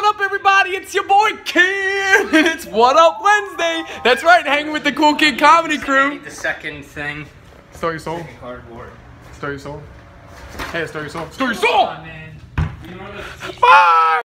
up, everybody? It's your boy Kim, and it's Whut Up Wednesday. That's right, hanging with the Cool Kid Comedy Crew. The second thing. Store your soul. Cardboard. Store your soul. Hey, store your soul. Store your soul! Oh, man. You know what? Bye!